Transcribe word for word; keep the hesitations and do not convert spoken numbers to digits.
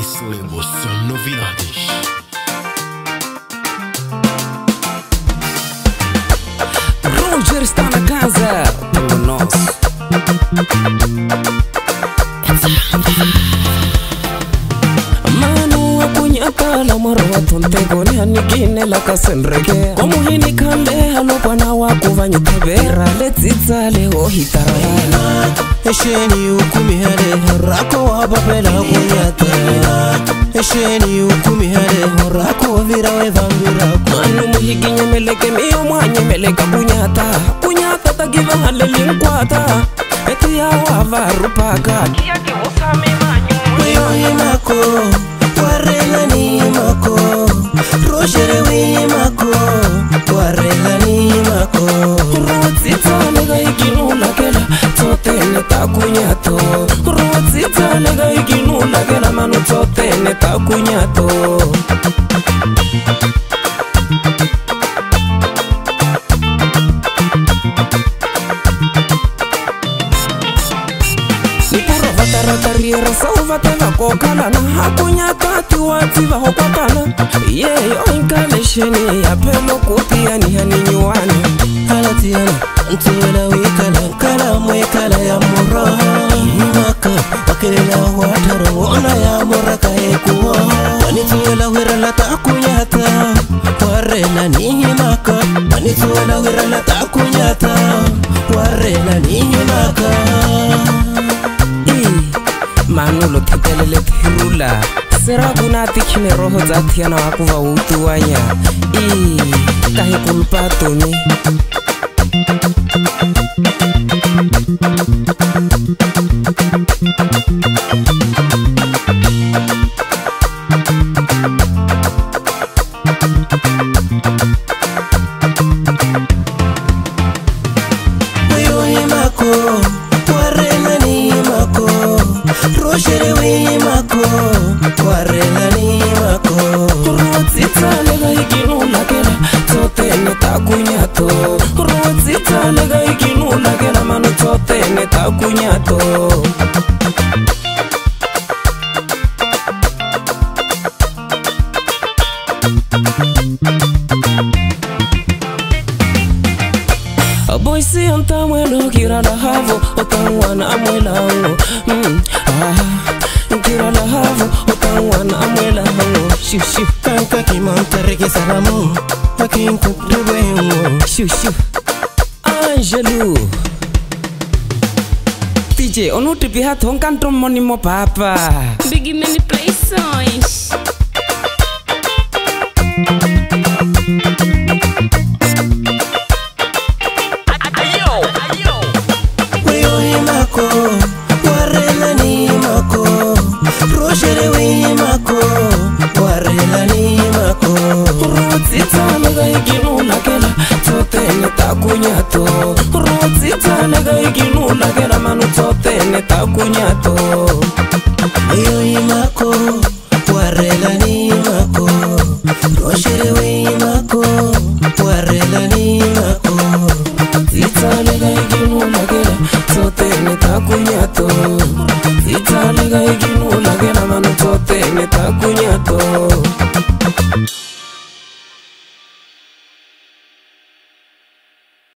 Wimbo son novidades. Roger está na casa do nosso. Manu akunyata la marwa tonte goni hanigine la kasenrege Komu hini kande halopana waku vanyitebera Letitza leo hitara Esheni ukumi hale rako wababela kunyata Esheni ukumi hale rako virawe vambira Manu muhigi nyemeleke miyo mwanye meleka kunyata Kunyata tagiva hale linkwata Eti ya wavarupaka Kiyaki usame manyu Weyo imako Warela ni imako Roger we imako Warela ni imako Rotsitsa lega ikinula kela Totene takunyato Rotsitsa lega ikinula kela Manu totene takunyato Tariera sauva teva kokala na hakunyata tiwativa hokotana Yeyo inkalesheni ya pelo kutia ni haninyuani Halatiana ntuwela wikala kala mwekala ya mura Imaka wakilela watara wona ya mura kaekuwa Wanituwela wirala takunyata Warela ni imaka Wanituwela wirala takunyata Warela ni imaka Manulo titelele tirula Sera kunati kine roho zatiana wakuva utuanya Ii, kahi kulpatuni Weyo imako Warela ni imako Roger we imako Warela ni imako Rotsitsa lega ikinula kela Totene takunyato Rotsitsa lega ikinula kela Manu totene takunyato Boisi onta mwelo kira la havo Otangwana amwela hango mm, ah, Kira la havo Otangwana amwela hango Shoo shoo Kanka kimantareke salamu Akinku riwengo Shoo shoo Angelou D J onu tipi hathong kantrom moni mo papa Biggie manipulações. Weyo imako Warela ni imako Roger we imako Warela ni imako Rotsitsa lega ikinula kela Totene takunyato Rotsitsa lega ikinula kela Manu totene takunyato Weyo imako Warela ni imako Roger we imako Warela ni imako Rotsitsa lega ikinula kela Totene takunyato Rotsitsa lega ikinula kela Manu totene takunyato